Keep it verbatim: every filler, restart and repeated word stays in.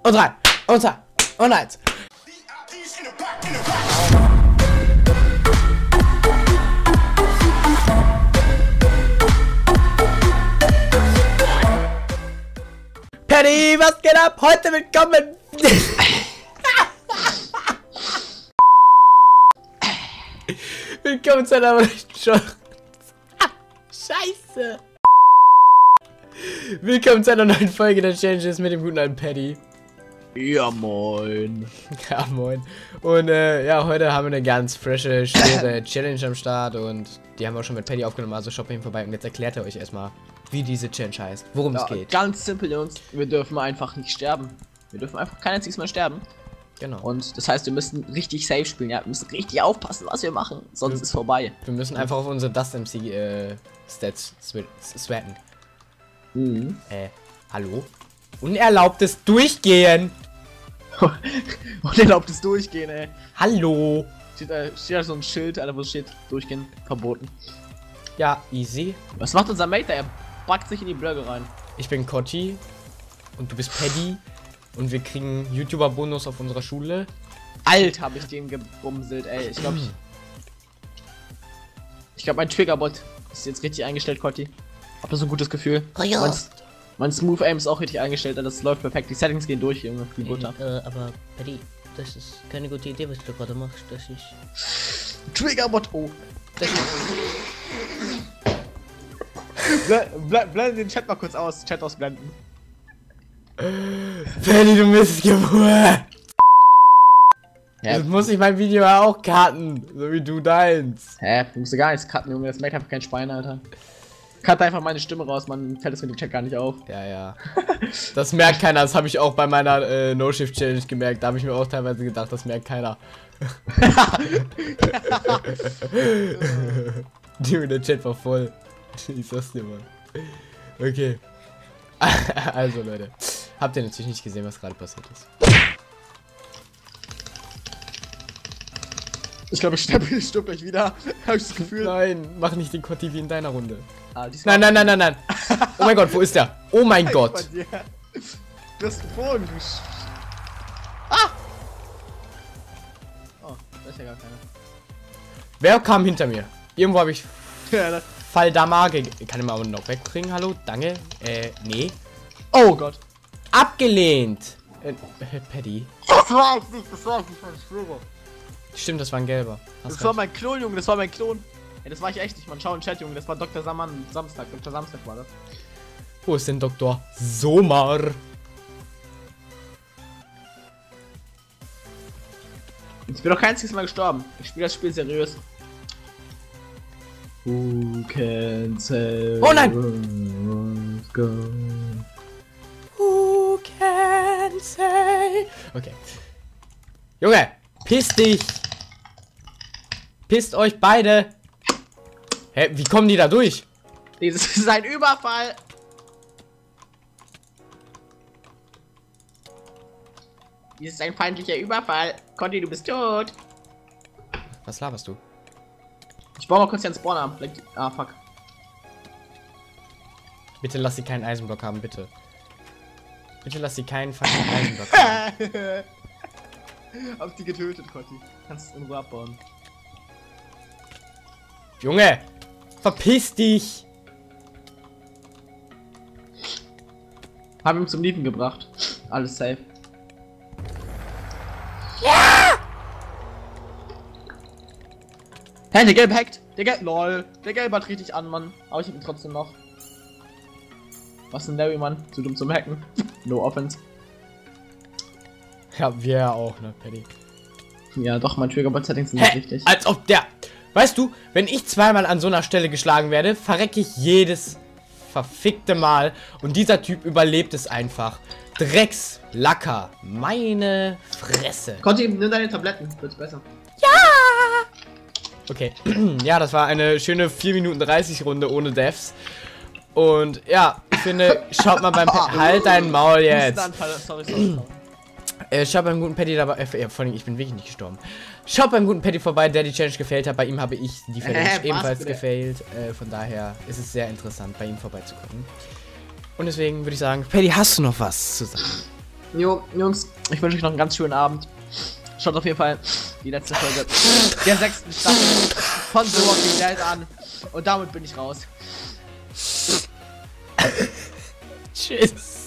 Und drei. Und zwei. Und eins. Paddy, was geht ab? Heute willkommen. Willkommen zu einer neuen Show. Scheiße. Willkommen zu einer neuen Folge der Challenges mit dem guten alten Paddy. Ja, moin. Ja, moin. Und äh, ja, heute haben wir eine ganz frische, schwere Challenge am Start und die haben wir auch schon mit Paddy aufgenommen, also schaut bei ihm vorbei und jetzt erklärt er euch erstmal, wie diese Challenge heißt, worum Ja, es geht. ganz simpel, Jungs. Wir dürfen einfach nicht sterben. Wir dürfen einfach kein einziges Mal sterben. Genau. Und das heißt, wir müssen richtig safe spielen. Ja, wir müssen richtig aufpassen, was wir machen. Sonst wir, ist vorbei. Wir müssen einfach auf unsere Dust M C äh, Stats sweaten. Mhm. Äh, hallo? Unerlaubtes Durchgehen! Unerlaubtes Durchgehen, ey. Hallo! Steht da, steht da so ein Schild, Alter, wo steht, Durchgehen verboten. Ja, easy. Was macht unser Mate? Er packt sich in die Blöcke rein. Ich bin Cotti und du bist Paddy und wir kriegen YouTuber-Bonus auf unserer Schule. Alt habe ich den gebumselt, ey. Ich glaube, ich, ich glaube, mein Triggerbot ist jetzt richtig eingestellt, Cotti. Hab da so ein gutes Gefühl. Oh ja. Mein, mein Smooth Aim ist auch richtig eingestellt, das läuft perfekt. Die Settings gehen durch, Junge, wie Butter. Äh, aber Paddy, das ist keine gute Idee, was du gerade machst. Das ist. Triggerbot, oh. Das ist Bl bl blende den Chat mal kurz aus. Chat ausblenden. Paddy, du Missgeburt! Ja. Jetzt muss ich mein Video ja auch cutten, so wie du deins. Hä? Du musst gar nichts cutten, Junge. Das merkt einfach kein Schwein, Alter. Cut einfach meine Stimme raus, man fällt es mit dem Chat gar nicht auf. Ja, ja. Das merkt keiner, das habe ich auch bei meiner äh, No-Shift-Challenge gemerkt. Da habe ich mir auch teilweise gedacht, das merkt keiner. Die, der Chat war voll. Ich sag's dir mal. Okay. Also Leute, habt ihr natürlich nicht gesehen, was gerade passiert ist. Ich glaube, ich sterbe stirb gleich wieder. Hab ich das Gefühl. Nein, mach nicht den Kotti wie in deiner Runde. Ah, nein, nein, nein, nein, nein. Oh mein Gott, wo ist der? Oh mein Gott. Du hast geflogen, du Sch Ah! Oh, da ist ja gar keiner. Wer kam hinter mir? Irgendwo habe ich Ja, das Faldamage. Kann ich mal noch wegbringen? Hallo? Danke. Äh, nee. Oh Gott. Abgelehnt. Äh, Paddy. Das war ich nicht, das war ich nicht, ich schwöre. Stimmt, das war ein gelber. Hast Das recht. war mein Klon, Junge, das war mein Klon. Ey, das war ich echt nicht, man. Schau in den Chat, Junge, das war Doktor Sammann Samstag. Doktor Samstag war das. Wo ist denn Doktor Somar? Ich bin doch kein einziges Mal gestorben. Ich spiele das Spiel seriös. Who can say Oh nein! go? Who can say? Okay. Junge, piss dich! Pisst euch beide! Hä, wie kommen die da durch? Dieses ist ein Überfall! Dies ist ein feindlicher Überfall. Conti, du bist tot. Was laberst du? Ich baue mal kurz hier einen Spawner. Ah, fuck. Bitte lass sie keinen Eisenblock haben, bitte. Bitte lass sie keinen fucking Eisenblock haben. Hab die getötet, Conti. Kannst in Ruhe abbauen. Junge! Verpiss dich! Haben ihn zum Liefen gebracht. Alles safe. Ja! Hä, der Gelb hackt. Der Gelb. Lol. Der Gelb hat richtig an, Mann. Aber ich hab ihn trotzdem noch. Was ein Larry, Mann. Zu dumm zum Hacken. No offense. Ja, wir ja auch, ne, Paddy. Ja, doch, mein Triggerbot-Settings sind nicht Hä? richtig. Als ob der... Weißt du, wenn ich zweimal an so einer Stelle geschlagen werde, verrecke ich jedes verfickte Mal. Und dieser Typ überlebt es einfach. Dreckslacker. Meine Fresse. Conti, nimm deine Tabletten. Wird's besser. Okay. Ja, das war eine schöne vier Minuten dreißig Runde ohne Deaths. Und ja, ich finde, schaut mal beim... Pa halt dein Maul jetzt. Sorry, sorry. Äh, schaut beim guten Paddy dabei, äh, vor allem, ich bin wirklich nicht gestorben. Schaut beim guten Paddy vorbei, der die Challenge gefailt hat. Bei ihm habe ich die Challenge Äh, ebenfalls bitte? gefailt. Äh, von daher ist es sehr interessant, bei ihm vorbeizukommen. Und deswegen würde ich sagen, Paddy, hast du noch was zu sagen? Jo, Jungs, ich wünsche euch noch einen ganz schönen Abend. Schaut auf jeden Fall die letzte Folge der sechsten Staffel von The Walking Dead an. Und damit bin ich raus. Tschüss.